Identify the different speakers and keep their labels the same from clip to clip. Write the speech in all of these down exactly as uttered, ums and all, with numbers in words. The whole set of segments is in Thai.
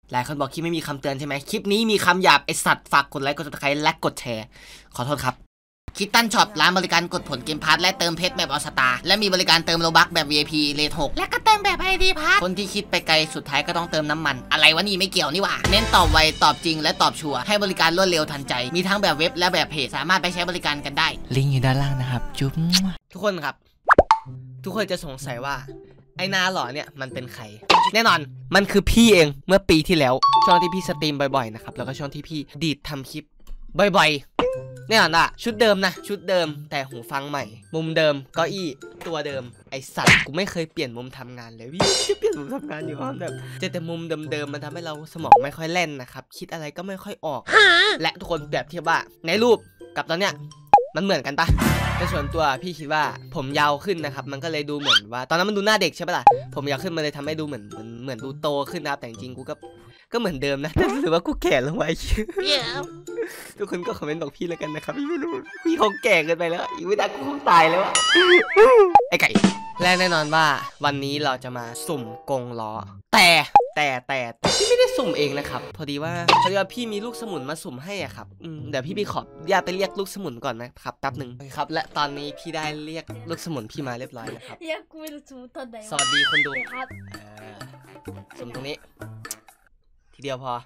Speaker 1: หลายคนบอกคลิปไม่มีคำเตือนใช่ไหมคลิปนี้มีคำหยาบไอสัตว์ฝากกดไลค์กดซับสไครต์และกดแชร์ขอโทษครับคิตตันช็อปร้านบริการกดผลเกมพาร์ทและเติมเพชรแบบออสตาและมีบริการเติมโลบัคแบบ วี ไอ พี เลทหกและก็เติมแบบ ไอ ดี พาร์ทคนที่คิดไปไกลสุดท้ายก็ต้องเติมน้ำมันอะไรวะนี่ไม่เกี่ยวนี่หว่าเน้นตอบไวตอบจริงและตอบชัวร์ให้บริการรวดเร็วทันใจมีทั้งแบบเว็บและแบบเพจสามารถไปใช้บริการกันได้ลิงก์อยู่ด้านล่างนะครับจุ๊บทุกคนครับทุกคนจะสงสัยว่าไอ้นาหล่อเนี่ยมันเป็นใครแน่นอนมันคือพี่เองเมื่อปีที่แล้วช่วงที่พี่สตรีมบ่อยๆนะครับแล้วก็ช่วงที่พี่ดีดทำคลิปบ่อยๆแน่นอนอะชุดเดิมนะชุดเดิมแต่หูฟังใหม่มุมเดิมเก้าอี้ตัวเดิมไอสัตว์กูไม่เคยเปลี่ยนมุมทำงานเลยพี่จะเปลี่ยนมุมทำงานอยู่ห้องแบบเจอแต่มุมเดิมๆมันทำให้เราสมองไม่ค่อยแล่นนะครับคิดอะไรก็ไม่ค่อยออกและทุกคนแบบเทียบว่าในรูปกับตอนเนี้ยมันเหมือนกันปะในส่วนตัวพี่คิดว่าผมยาวขึ้นนะครับมันก็เลยดูเหมือนว่าตอนนั้นมันดูหน้าเด็กใช่ปะล่ะผมยาวขึ้นมันเลยทำให้ดูเหมือนเหมือนเหมือนดูโตขึ้นนะครับแต่จริงๆกูก็ก็เหมือนเดิมนะแต่รู้สึกว่ากูแก่ลงไปทุกคนก็คอมเมนต์บอกพี่แล้วกันนะครับพี่ไม่รู้พี่คงแก่เกินไปแล้วอีกไม่ได้กูคงตายแล้วอะไอ้ไก่และแน่นอนว่าวันนี้เราจะมาสุ่มกงล้อแต่แต่แต่พี่ไม่ได้สุ่มเองนะครับพอดีว่าพอดีว่าพี่มีลูกสมุนมาสุ่มให้อ่ะครับเดี๋ยวพี่ไปขอญาตไปเรียกลูกสมุนก่อนนะครับแป๊บหนึ่งครับและตอนนี้พี่ได้เรียกลูกสมุนพี่มาเรียบร้อยแล้วครับ
Speaker 2: เรียกกูลูกสมุนตอนไหน
Speaker 1: สวัสดีคนดู
Speaker 2: ครับ
Speaker 1: สุ่มตรงนี้ทีเดียวพอ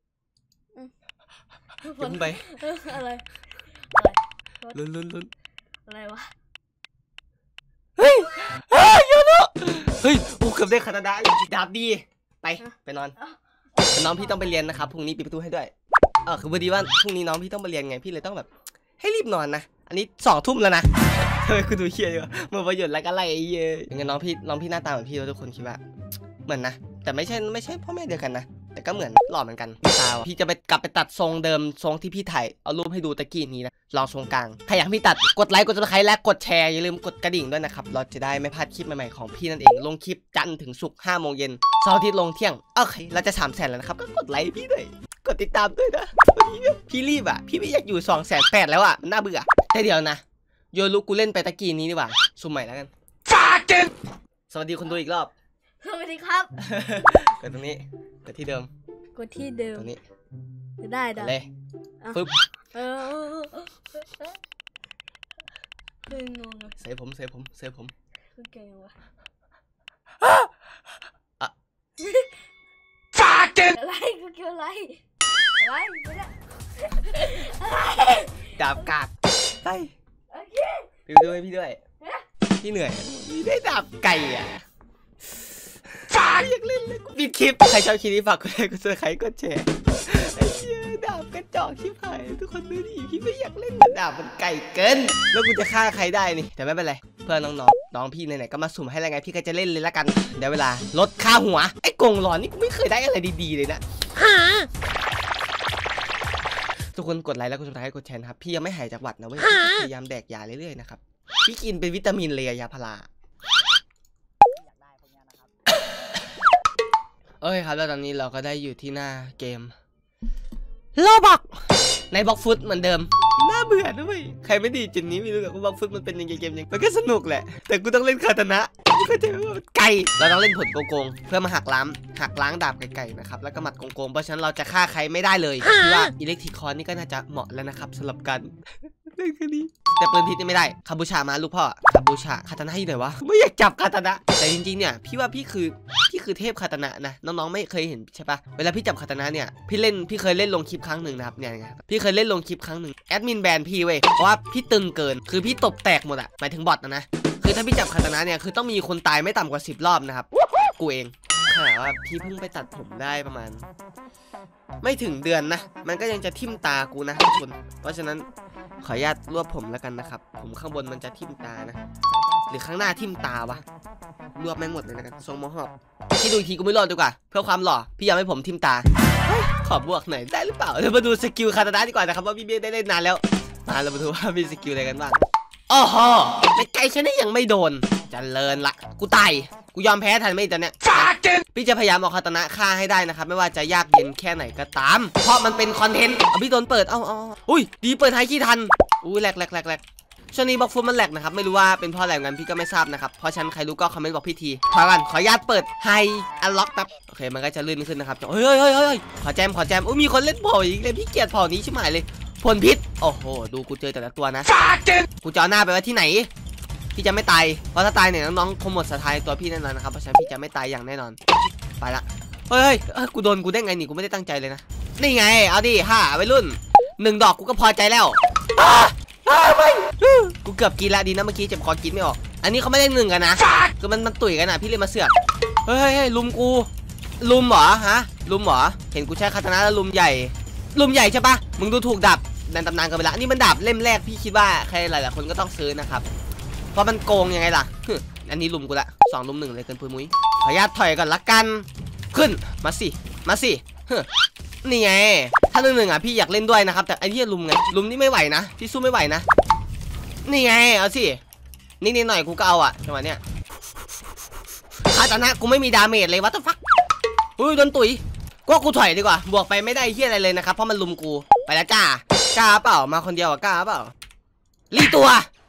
Speaker 1: ลุ้นไป
Speaker 2: อะไร
Speaker 1: ลุ้นลุ้นลุ้น
Speaker 2: อะไรวะ
Speaker 1: เฮ้ยเฮ้ยยูโน่เฮ้ยโอ้เกือบได้คานาดาดาบดีไปไปนอนน้องพี่ต้องไปเรียนนะครับพรุ่งนี้ปิดประตูให้ด้วยเออคือพอดีว่าพรุ่งนี้น้องพี่ต้องไปเรียนไงพี่เลยต้องแบบให้รีบนอนนะอันนี้สองทุ่มแล้วนะเฮ้ยคุณดูเฮียดีกว่าเมื่อประโยชน์แล้วก็ไล่ไอ้เหี้ยอย่างเงี้ยน้องพี่น้องพี่หน้าตาเหมือนพี่ทุกคนคิดว่าเหมือนนะแต่ไม่ใช่ไม่ใช่พ่อแม่เดียวกันนะแต่ก็เหมือนหล่อเหมือนกันพี่ตาพี่จะไปกลับไปตัดทรงเดิมทรงที่พี่ถ่ายเอารูปให้ดูตะกี้นี้นะลองทรงกลางถ้าอยากพี่ตัดกดไลค์กดซับสไครต์และกดแชร์อย่าลืมกดกระดิ่งด้วยนะครับเราจะได้ไม่พลาดคลิปใหม่ๆของพี่นั่นเองลงคลิปจันทร์ถึงศุกร์ห้าโมงเย็นเสาร์อาทิตย์ลงเที่ยงโอเคเราจะสามแสนแล้วนะครับก็กดไลค์พี่ด้วยกดติดตามด้วยนะพี่รีบอ่ะพี่ไม่อยากอยู่สองแสนแปดแล้วอ่ะมันน่าเบื่อแต่เดี๋ยวนะโยลูกกูเล่นไปตะกี้นี้ดีกว่าสุ่มใหม่แล้วกันสวัสดีคนดูอีกรอบ
Speaker 2: สวัสดีครับ
Speaker 1: กดตรงนี้กดที่เดิม
Speaker 2: กดที่เดิม
Speaker 1: ตรงนี้
Speaker 2: ได้ได้
Speaker 1: เลยปึ๊บ
Speaker 2: เออคืองงเลย
Speaker 1: เซฟผมเซฟผมเซฟผม
Speaker 2: คือเก่งวะ
Speaker 1: ฟาเกน
Speaker 2: อะไรคือเกี่ยวอะไรอะไรไม่ได้
Speaker 1: ดาบกาดไปดูด้วยพี่ด้วยพี่เหนื่อยพี่ได้ดาบไก่อ่ะฝากอยากเล่นเลยกูปิดคลิปใครชอบคลิปนี้ฝากกดไลค์กดซับสไครต์กดแชร์ไอ้เหี้ยดาบกระจอกชิบหายทุกคนดูดิพี่ไม่อยากเล่นดาบมันไก่เกินแล้วกูจะฆ่าใครได้นี่แต่ไม่เป็นไรเพื่อนน้องๆน้องพี่ไหนๆก็มาสุ่มให้แล้วไงพี่ก็จะเล่นเลยละกันเดี๋ยวเวลาลดค่าหัวไอ้กงหลอนนี่กูไม่เคยได้อะไรดีๆเลยนะทุกคนกดไลค์แล้วกดซับสไครต์กดแชร์ครับพี่ยังไม่หายจากหวัดนะเว้ยพยายามแดกยาเรื่อยๆนะครับพี่กินเป็นวิตามินเลยยาพาราโอเคครับแล้วตอนนี้เราก็ได้อยู่ที่หน้าเกมโลบอกในบล็อกฟุตเหมือนเดิมน่าเบื่อด้วยใครไม่ดีจินนี้ไม่รู้แต่ว่าบล็อกฟุตมันเป็นยังไงเกมยังมันก็สนุกแหละแต่กูต้องเล่นคาตานะเข้าใจว่ามันไก่เราต้องเล่นผลโกงๆเพื่อมาหักล้างหักล้างดาบไก่ๆนะครับแล้วก็หมัดโกงๆเพราะฉะนั้นเราจะฆ่าใครไม่ได้เลยคือว่าอิเล็กทริคอนนี่ก็น่าจะเหมาะแล้วนะครับสำหรับการเล่นแค่นี้แต่ปืนพิษนี่ไม่ได้คาบูชามาลูกพ่อคาบูชาคาตานะอยู่ไหนวะไม่อยากจับคาตานะแต่จริงๆเนี่ยพี่ว่าพี่คือพี่คือเทพคาตานะนะน้องๆไม่เคยเห็นใช่ปะเวลาพี่จับคาตานะเนี่ยพี่เล่นพี่เคยเล่นลงคลิปครั้งหนึ่งนะครับเนี่ยพี่เคยเล่นลงคลิปครั้งหนึ่งแอดมินแบนพี่เว้ยเพราะว่าพี่ตึงเกินคือพี่ตบแตกหมดอะหมายถึงบอทนะนะคือถ้าพี่จับคาตานะเนี่ยคือต้องมีคนตายไม่ต่ำกว่าสิบรอบนะครับกูเองขนาดว่าพี่เพิ่งไปตัดผมได้ประมาณไม่ถึงเดือนนะมันก็ยังจะทิ่มตากูนะทุกคนเพราะฉะนั้นขออนุญาตรวบผมแล้วกันนะครับผมข้างบนมันจะทิ่มตานะหรือข้างหน้าทิ่มตาวะรวบแม่งหมดเลยนะกันทรงมอฮอกที่ดูทีกูไม่รอดดีกว่าเพื่อความหล่อพี่อยากให้ผมทิ่มตาขอบวกหน่อยได้หรือเปล่าเดี๋ยวมาดูสกิลคาตานะดีกว่านะครับว่าพี่เบี้ยได้เล่นนานแล้วมาเรามาดูว่ามีสกิลอะไรกันบ้างอ๋อฮะในไกลฉันนี่ยังไม่โดนจะเลินละกูตายกูยอมแพ้ทันไม่ตอนเนี้ยพี่จะพยายามเอาคาตานะฆ่าให้ได้นะครับไม่ว่าจะยากเย็นแค่ไหนก็ตามเพราะมันเป็นคอนเทนต์พี่โดนเปิดเอ้าเอ้าอุ้ยดีเปิดไฮขี้ทันอุ้ยแหลกแหลกแหลกแหลกช่วงนี้บล็อกฟุตมันแหลกนะครับไม่รู้ว่าเป็นเพราะอะไรงั้นพี่ก็ไม่ทราบนะครับเพราะฉะนั้นใครรู้ก็คอมเมนต์บอกพี่ทีพอกันขออนุญาตเปิดไฮอันล็อกแป๊บโอเคมันก็จะลื่นขึ้นนะครับเฮ้ยเฮ้ยเฮ้ยขอแจมขอแจมอุ้ยมีคนเล่นเผ่าอีกเลยพี่เกลียดเผ่านี้ใช่ไหมเลยพลพิษโอ้โหดูกูเจอแต่ละตัวนะกูจะเอาหน้าไปไว้ที่ไหนพี่จะไม่ตายเพราะถ้าตายเนี่ยน้องๆคงหมดศรัทธาในตัวพี่แน่นอนนะครับเพราะฉะนั้นพี่จะไม่ตายอย่างแน่นอนไปละเฮ้ยเฮ้ยกูโดนกูได้ไงนี่กูไม่ได้ตั้งใจเลยนะนี่ไงเอาดิฮ่าวัยรุ่นหนึ่งดอกกูก็พอใจแล้วไม่กูเกือบกินละดีนะเมื่อกี้เจ็บคอกินไม่ออกอันนี้เขาไม่ได้หนึ่งกันนะคือมันมันตุ๋ยกันนะพี่เลยมาเสือกเฮ้ยเฮ้ยลุมกูลุมเหรอฮะลุมเหรอเห็นกูใช้คาตานะแล้วลุมใหญ่ลุมใหญ่ใช่ปะมึงดูถูกดาบดันตำนานกันไปละนี่มันดาบเล่มแรกพี่คิดว่าใครหลายๆคนก็ต้องซื้อนะครับเพราะมันโกงยังไงล่ะอันนี้ลุมกูละสองลุมหนึ่งเลยเกินปุยมุ้ยขออนุญาตถอยก่อนละกันขึ้นมาสิมาสินี่ไงถ้าหนึ่งหนึ่งอ่ะพี่อยากเล่นด้วยนะครับแต่ไอ้ที่ลุมไงลุมนี่ไม่ไหวนะพี่สู้ไม่ไหวนะนี่ไงเอาสินิดๆหน่อยกูก็เอาอ่ะจังหวะเนี้ยคาตานะกูไม่มีดาเมจเลยวัตถุฟักอุ้ยโดนตุ๋ยก็กูถอยดีกว่าบวกไปไม่ได้เฮี้ยอะไรเลยนะครับเพราะมันลุมกูไปแล้วจ้ากล้าเปล่ามาคนเดียวอ่ะกล้าเปล่ารีตัว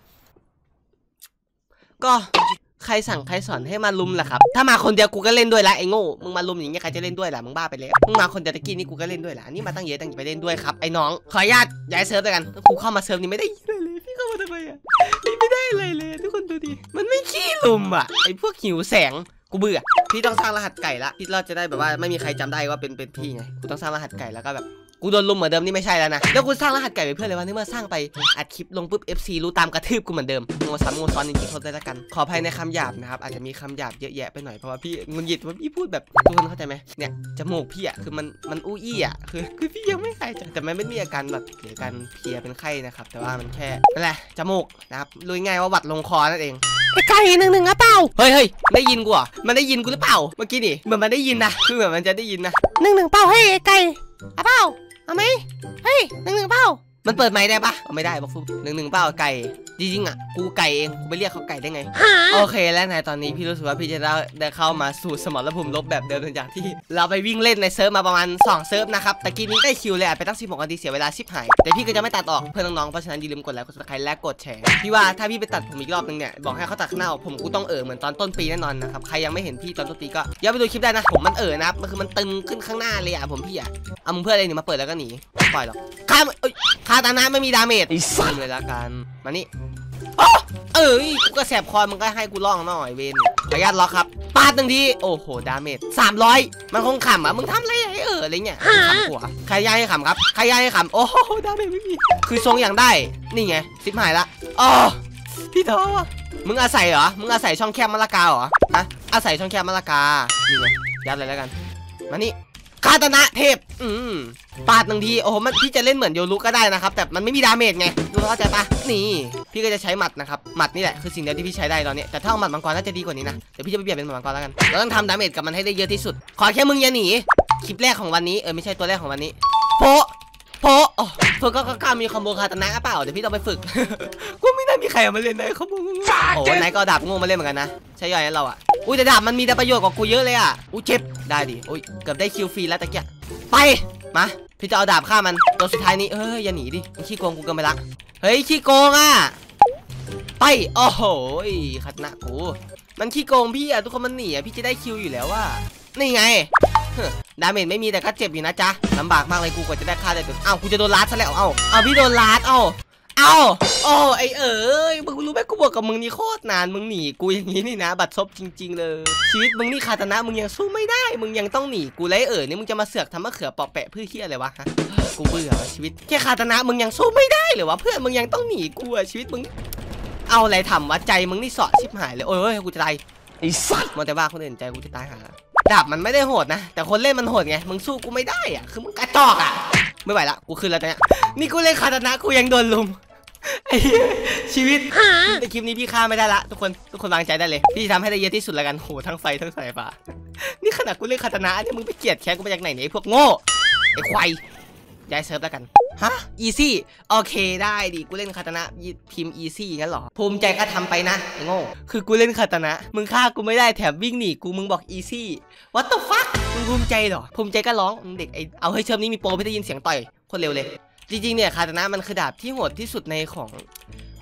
Speaker 1: ก็ใครสั่งใครสอนให้มาลุมล่ะครับถ้ามาคนเดียวกูก็เล่นด้วยละไอ้โง่มึงมาลุมอย่างเงี้ยใครจะเล่นด้วยล่ะมึงบ้าไปแล้วมึงมาคนเดียวตะกี้นี่กูก็เล่นด้วยล่ะนี่มาตั้งเยอะตั้งไปเล่นด้วยครับไอ้น้องขออนุญาตย้ายเซิร์ฟด้วยกันกูเข้ามาเซิร์ฟนี้ไม่ได้เลยเลยพี่เข้ามาทำไมอ่ะพี่ไม่ได้เลยเลยทุกคนดูดิมันไม่ขี้ลุมอ่ะไอ้พวกหิวแสงกูเบื่อพี่ต้องสร้างรหัสไก่ละพี่เราจะได้แบบว่าไม่มีใครจำได้ว่าเป็นเป็นพี่ไงกูต้องสร้างรหัสไก่แล้วก็แบบกูโดนลุมเหมือนเดิมนี่ไม่ใช่แล้วนะแล้วกูสร้างรหัสไก่ไปเพื่ออะไรวะนี่เมื่อสร้างไปอัดคลิปลงปุ๊บ เอฟ ซี รู้ตามกระทืบกูเหมือนเดิมงงซ้ำงงซ้อนจริงๆโทษได้ละกันขออภัยในคำหยาบนะครับอาจจะมีคำหยาบเยอะแยะไปหน่อยเพราะว่าพี่งุนหงิดว่าพี่พูดแบบทุกคนเข้าใจไหมเนี่ยจมูกพี่อ่ะคือมันมันอู้อี้อ่ะคือคือพี่ยังไม่หายใจแต่มันไม่มีอาการแบบหรือการเพลียเป็นไข้นะครับแต่ว่ามันแค่นั่นแหละจมูกนะครับรู้ง่ายว่าหวัดลงคอนั่นเองไอ้ไก่หนึ่งหนึ่งอะเปล่าเฮ้ยเฮ้ยได้ยินกูอ่ะมันได้ยินกูหรือเปล่าเมื่อกี้นี่เหมือนมันได้ยินนะคือเหมือนมันจะได้ยินนะหนึ่งหนึ่งเปล่าเฮ้ยไอ้ไก่อะเปล่าเอาไหมเฮ้ยหนึ่งหนึ่งเปล่ามันเปิดไมค์ได้ปะไม่ได้บอกฟุ๊บหนึ่งหนึ่งเปล่าไก่จริงๆอ่ะกูไก่เองกูไปเรียกเขาไก่ได้ไงโอเคแล้วในตอนนี้พี่รู้สึกว่าพี่จะได้ได้เข้ามาสู่สมรภูมิรบแบบเดิมหลังจากที่เราไปวิ่งเล่นในเซิร์ฟมาประมาณสองเซิร์ฟนะครับตะกี้นี้ได้คิวเลยอ่ะไปตั้งสิบหกนาทีเสียเวลาชิบหายแต่พี่ก็จะไม่ตัดออกเพื่อนน้องๆเพราะฉะนั้นอย่าลืมกดไลค์กดซับสไครต์และกดแชร์พี่ว่าถ้าพี่ไปตัดผมอีกรอบนึงเนี่ยบอกให้เขาตัดข้างหน้าออกผมกูต้องเออเหมือนตอนต้นปีแน่นอนนะครับใครยังไม่เห็นพี่ตอนต้นปีก็ย้อนไปดูคลิปได้นะผมมันเออนะครับมันคือมันตึงขึ้นข้างหน้าเลยอ่ะผมพี่อ่ะเอามึงเพื่ออะไรนี่มาเปิดแล้วก็หนีปล่อยหรอกคาคาตานะไม่มีดาเมจเลยละกันมานี่เอ้ยกูก็แสบคอมันก็ให้กูล่องหน่อยเวนขออนุญาตล็อกครับปาดหนึ่งทีโอ้โหดาเมจสามร้อยมันคงขำอ่ะมึงทำอะไรเอออะไรเงี้ยขำหัวใครย่าให้ขำครับใครย่าให้ขำโอ้โหดาเมจไม่มีคือทรงอย่างได้นี่ไงสิบหายละอ๋อพี่ท้อมึงอาศัยเหรอมึงอาศัยช่องแคบมะละกาเหรอฮะอาศัยช่องแคบมะละกานี่ไงยัดเลยแล้วกันมานี่คาตานะเทพอืมปาดหนึ่งทีโอ้โหมันพี่จะเล่นเหมือนโยรุก็ได้นะครับแต่มันไม่มีดาเมจไงรู้เข้าใจปะนี่พี่ก็จะใช้หมัดนะครับหมัดนี่แหละคือสิ่งเดียวที่พี่ใช้ได้ตอนนี้แต่ถ้าเอาหมัดมังกรน่าจะดีกว่านี้นะเดี๋ยวพี่จะไปเปลี่ยนเป็นหมัดมังกรแล้วกันเราต้องทำดาเมจกับมันให้ได้เยอะที่สุดขอแค่มึงอย่าหนีคลิปแรกของวันนี้เออไม่ใช่ตัวแรกของวันนี้โพโพโอ้เพื่อก็กล้ามีคอมโบคาตานะเปล่าเดี๋ยวพี่ต้องไปฝึกกูไม่ได้มีใครมาเล่นได้คอมโบโอ้ไหนก็ดาบงูมาเล่นเหมือนกันนะใช่ย่อยนั้นเราอ่ะอุ้ยแต่ดาบมันมีแต่ประโยชน์กว่ากูเยอะเลยอ่ะอุ้ยเจ็บได้ดิอุ้ยเกือบได้คิวฟรีแล้วตะเกียไปมาพี่จะเอาดาบฆ่ามันตัวสุดท้ายนี้เฮ้ยอย่าหนีดิมันขี้โกงกูเกินไปละเฮ้ยขี้โกงอ่ะไปโอ้โหคาตานะกูมันขี้โกงพี่อ่ะทุกคนมันหนีอ่ะพี่จะได้คิวอยู่แล้วว่านี่ไงดาเมจไม่มีแต่ก็เจ็บอยู่นะจ๊ะลำบากมากเลยกูกว่าจะได้ฆ่าได้ตัวอ้าวกูจะโดนลัดซะแล้วเอ้าเอาพี่โดนลัดเอ้าเอ้าโอ้ไอเอ๋ยมึงรู้ไหมกูบอกกับมึงนี่โคตรนานมึงหนีกูอย่างนี้นี่นะบัดซบจริงๆเลยชีวิตมึงนี่คาตานะมึงยังสู้ไม่ได้มึงยังต้องหนีกูเลยเอ๋ยนี่มึงจะมาเสือกทำมะเขือเปาะแปะเพื่อเฮียอะไรวะฮะกูเบื่อชีวิตแค่คาตานะมึงยังสู้ไม่ได้หรือวะเพื่อนมึงยังต้องหนีกูอะชีวิตมึงเอาอะไรทำวะใจมึงนี่สอดชิบหายเลยโอ้ยกูจะตายไอ้สัตว์มันแต่ว่าคนอื่นใจกูจะตายหาดาบมันไม่ได้โหดนะแต่คนเล่นมันโหดไงมึงสู้กูไม่ได้อ่ะคือมึงกระจอกอ่ะไม่ไหวละกูขึ้นแล้วเนี่ยนี่กูเล่นคาตานะกูยังโดนลุมชีวิตในคลิปนี้พี่ฆ่าไม่ได้ละทุกคนทุกคนวางใจได้เลยพี่ทำให้ได้เยอะที่สุดแล้วกันโหทั้งไฟทั้งสายฟ้านี่ขนาดกูเล่นคาตานะเนี่ยมึงไปเกลียดแค้นกูมาจากไหนเนี่ยไอ้พวกโง่ไอ้ควายย้ายเซิร์ฟแล้วกันฮะอีซี่โอเคได้ดิกูเล่นคาตานะพิมพ์อีซี่งั้นหรอภูมิใจก็ทำไปนะไอ้โง่คือกูเล่นคาตานะมึงฆ่ากูไม่ได้แถมวิ่งหนีกูมึงบอกอีซี่ what the fuck มึงภูมิใจเหรอภูมิใจก็ร้องเด็กไอเอาให้เชิมนี้มีโปรไม่ได้ยินเสียงต่อยคนเร็วเลยจริงๆเนี่ยคาตานะมันคือดาบที่โหดที่สุดในของข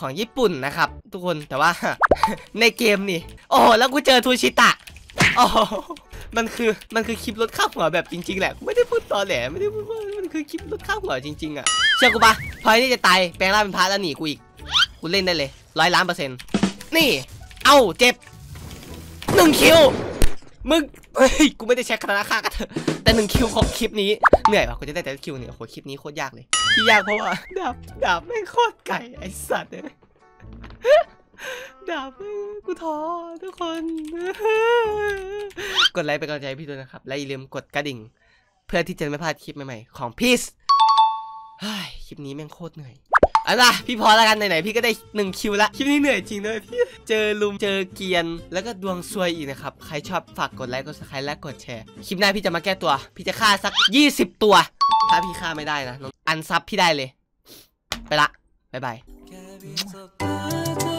Speaker 1: ของญี่ปุ่นนะครับทุกคนแต่ว่า ในเกมนี่โอ้แล้วกูเจอทูชิตะโอ้มันคือมันคือคลิปลดข้าวหัวแบบจริงๆแหละไม่ได้พูดตอแหลไม่ได้พูดว่ามันคือคลิปลดข้าวหัวจริงๆอ่ะเชื่อกูปะพอนี่จะตายแปลงร่างเป็นพระแล้วหนีกูอีกกูเล่นได้เลยร้อยล้านเปอร์เซ็นต์นี่เอ้าเจ็บหนึ่งคิวมึงเฮ้ยกูไม่ได้ใช้คาถาฆ่ากันเถอะแต่หนึ่งคิวของคลิปนี้เหนื่อยว่ะกูจะได้แต่คิวเนี่ยโอ้โหคลิปนี้โคตรยากเลยที่ยากเพราะว่าดาบดาบไม่โคตรไก่ไอสัตว์เลยดาบกูท้อทุกคนกดไลค์เป็นกำลังใจให้พี่ด้วยนะครับและอย่าลืมกดกระดิ่งเพื่อที่จะไม่พลาดคลิปใหม่ๆของพีซคลิปนี้แม่งโคตรเหนื่อยเอาล่ะพี่พอแล้วกันไหนๆพี่ก็ได้หนึ่งคิวละคลิปนี้เหนื่อยจริงเลยพี่เจอลุมเจอเกียนแล้วก็ดวงซวยอีกนะครับใครชอบฝากกดไลค์กดซับสไครต์และกดแชร์คลิปหน้าพี่จะมาแก้ตัวพี่จะฆ่าสักยี่สิบตัวถ้าพี่ฆ่าไม่ได้นะน้องอันซับพี่ได้เลยไปละบ๊ายบาย